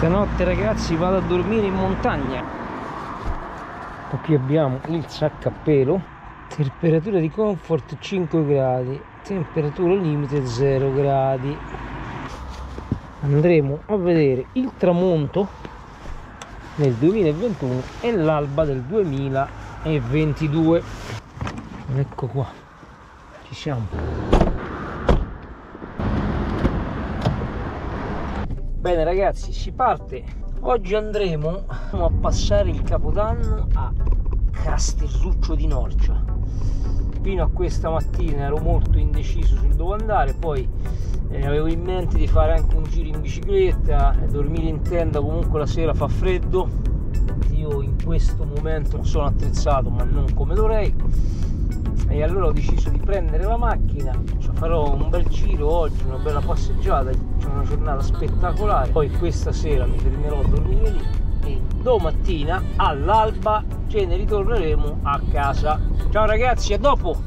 Stanotte ragazzi vado a dormire in montagna. Qui abbiamo il sacco a pelo, temperatura di comfort 5 gradi, temperatura limite 0 gradi. Andremo a vedere il tramonto nel 2021 e l'alba del 2022. Ecco qua, ci siamo. Bene ragazzi, si parte. Oggi andremo a passare il Capodanno a Castelluccio di Norcia. Fino a questa mattina ero molto indeciso sul dove andare, poi avevo in mente di fare anche un giro in bicicletta, dormire in tenda, comunque la sera fa freddo. Io in questo momento sono attrezzato ma non come dovrei, e allora ho deciso di prendere la macchina. Farò un bel giro oggi, una bella passeggiata, c'è una giornata spettacolare, poi questa sera mi fermerò a dormire lì e domattina all'alba ce ne ritorneremo a casa. Ciao ragazzi, a dopo!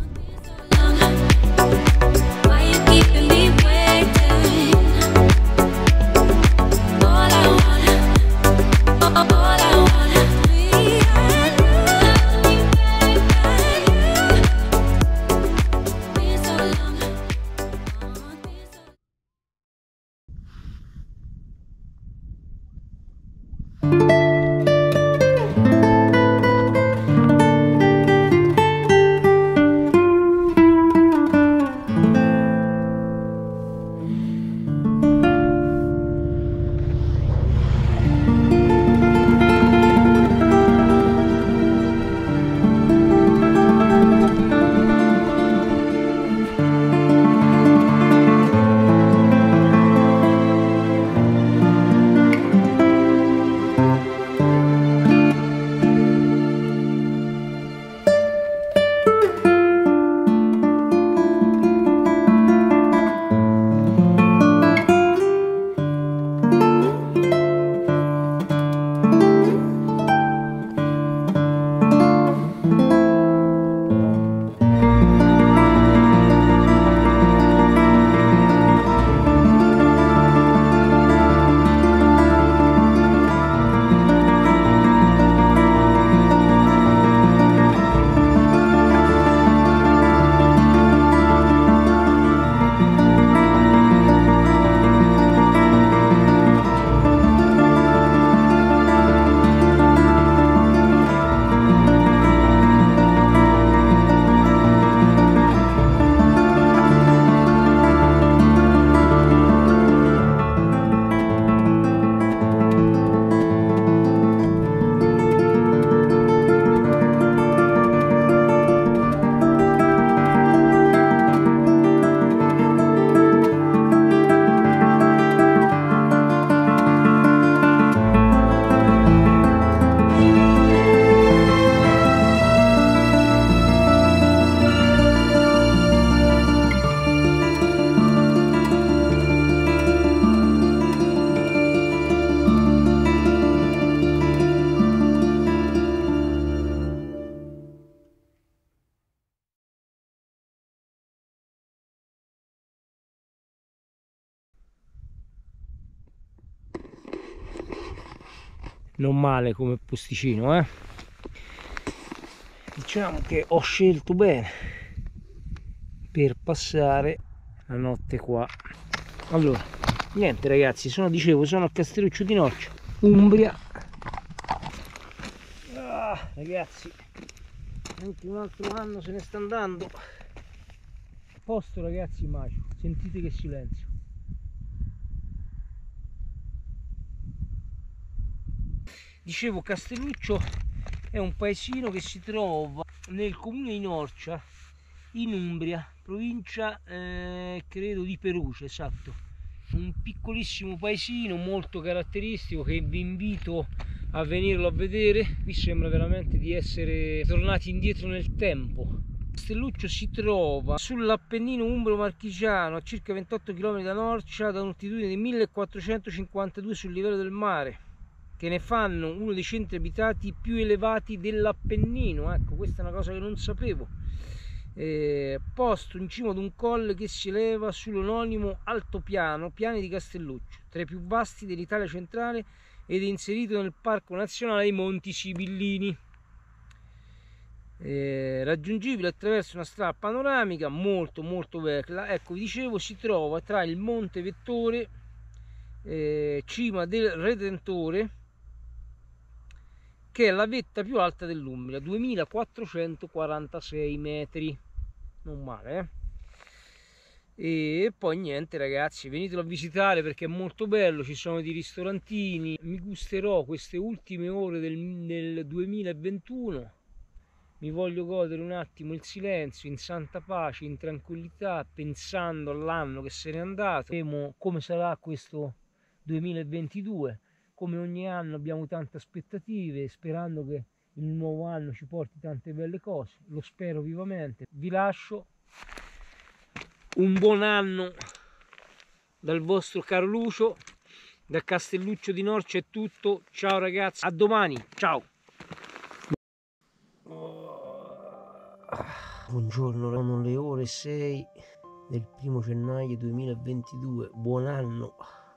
Non male come posticino, eh? Diciamo che ho scelto bene per passare la notte qua. Allora, niente ragazzi, sono a Castelluccio di Norcia, Umbria. Ragazzi, anche un altro anno se ne sta andando. Posto ragazzi magico, sentite che silenzio. Dicevo, Castelluccio è un paesino che si trova nel comune di Norcia, in Umbria, provincia credo di Perugia, esatto. Un piccolissimo paesino molto caratteristico che vi invito a venirlo a vedere. Qui sembra veramente di essere tornati indietro nel tempo. Castelluccio si trova sull'Appennino umbro-marchigiano, a circa 28 km da Norcia, da un'altitudine di 1452 sul livello del mare, che ne fanno uno dei centri abitati più elevati dell'Appennino. Ecco, questa è una cosa che non sapevo. Posto in cima ad un colle che si eleva sull'omonimo altopiano, Piani di Castelluccio, tra i più vasti dell'Italia centrale ed è inserito nel Parco Nazionale dei Monti Sibillini. Raggiungibile attraverso una strada panoramica molto bella. Ecco, vi dicevo, si trova tra il Monte Vettore, cima del Redentore, che è la vetta più alta dell'Umbria, 2446 metri, non male, E poi niente ragazzi, venitelo a visitare perché è molto bello, ci sono dei ristorantini. Mi gusterò queste ultime ore del 2021, mi voglio godere un attimo il silenzio, in santa pace, in tranquillità, pensando all'anno che se n'è andato. Vedremo come sarà questo 2022. Come ogni anno abbiamo tante aspettative, sperando che il nuovo anno ci porti tante belle cose, lo spero vivamente. Vi lascio, un buon anno dal vostro caro Lucio, da Castelluccio di Norcia è tutto, ciao ragazzi, a domani, ciao! Buongiorno, sono le ore 6 del 1° gennaio 2022, buon anno!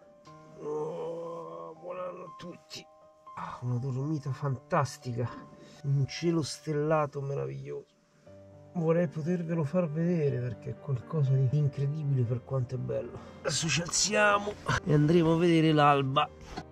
Buon anno a tutti! Una dormita fantastica, un cielo stellato meraviglioso. Vorrei potervelo far vedere perché è qualcosa di incredibile per quanto è bello. Adesso ci alziamo e andremo a vedere l'alba.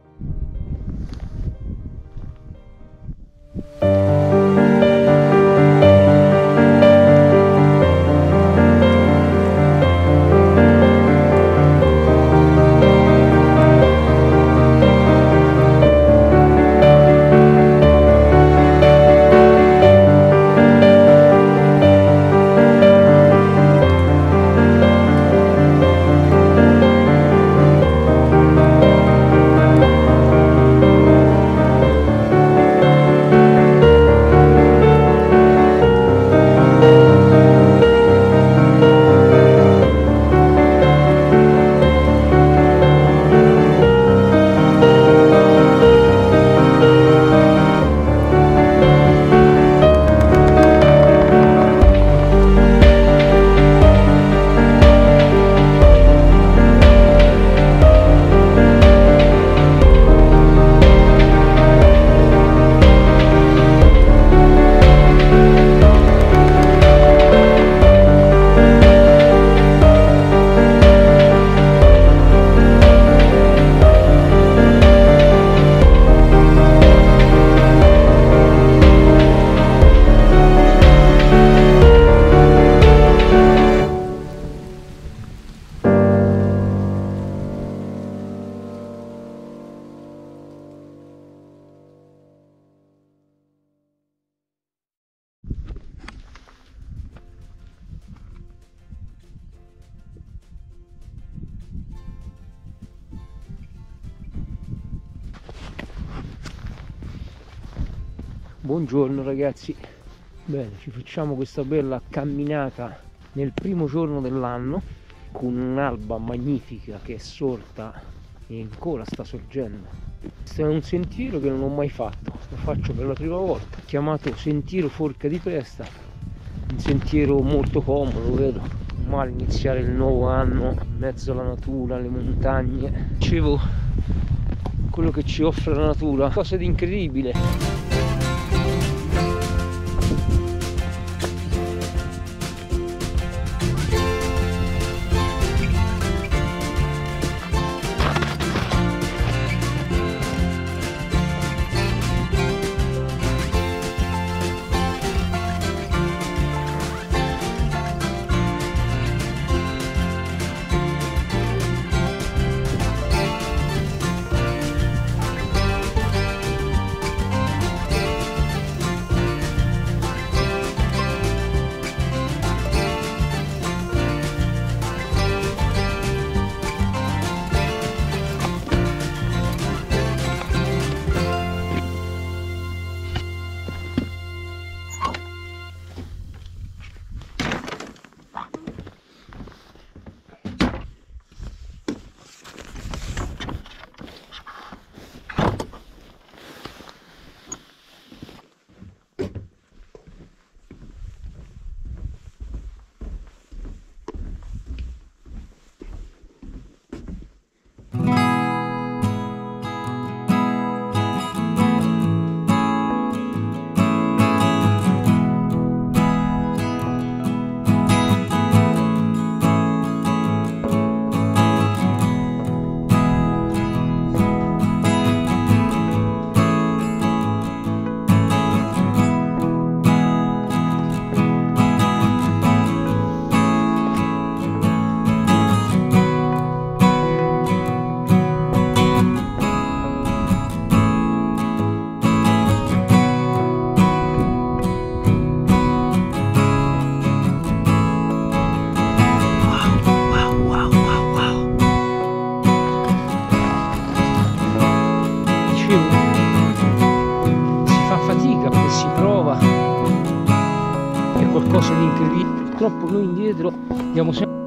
Buongiorno ragazzi, bene, ci facciamo questa bella camminata nel primo giorno dell'anno con un'alba magnifica che è sorta e ancora sta sorgendo. Questo è un sentiero che non ho mai fatto, lo faccio per la prima volta, chiamato Sentiero Forca di Presta, un sentiero molto comodo, vedo, male iniziare il nuovo anno in mezzo alla natura, alle montagne. Dicevo, quello che ci offre la natura, cosa di incredibile. cose di incredibili. Purtroppo noi indietro andiamo sempre